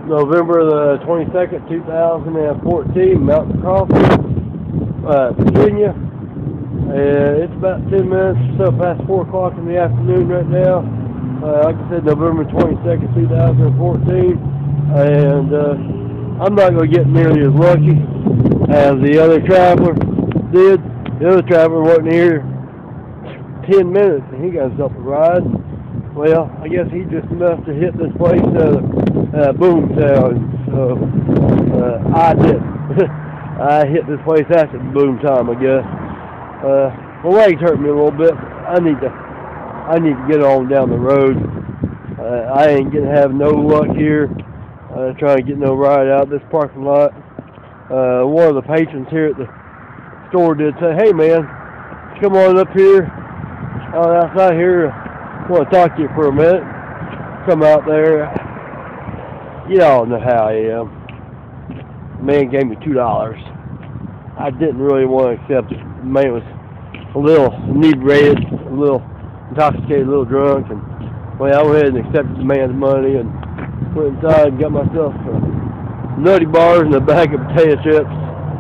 November the 22nd, 2014, Mountain Crawford, Virginia. It's about 10 minutes or so past 4 o'clock in the afternoon right now. Like I said, November 22nd, 2014. And I'm not going to get nearly as lucky as the other traveler did. The other traveler wasn't here 10 minutes and he got himself a ride. Well, I guess he just enough to hit this place boom town. So I didn't. I hit this place after the boom time, I guess. My legs hurt me a little bit. I need to get on down the road. I ain't gonna have no luck here trying to get no ride out of this parking lot. One of the patrons here at the store did say, "Hey man, come on up here outside here. I want to talk to you for a minute." Come out there. You all know how I am. The man gave me $2. I didn't really want to accept it. The man was a little inebriated, a little intoxicated, a little drunk, and well, I went ahead and accepted the man's money and went inside and got myself nutty bars and a bag of potato chips.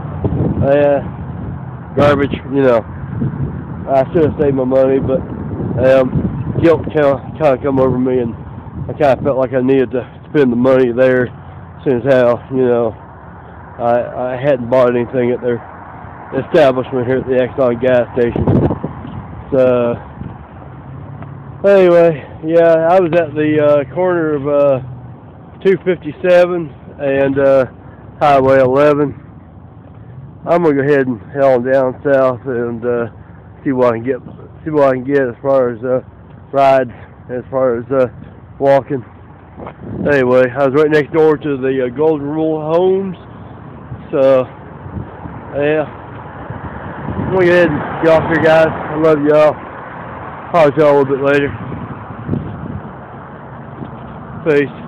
Garbage, you know. I should have saved my money, but guilt kind of come over me, and I kind of felt like I needed to spend the money there, since how, you know, I hadn't bought anything at their establishment here at the Exxon gas station. So anyway, yeah, I was at the corner of 257 and Highway 11. I'm gonna go ahead and head on down south and see what I can get as far as rides, as far as walking. Anyway, I was right next door to the Golden Rule homes, so yeah. I'm gonna go ahead and get off here, guys. I love y'all. Talk to y'all a little bit later. Peace.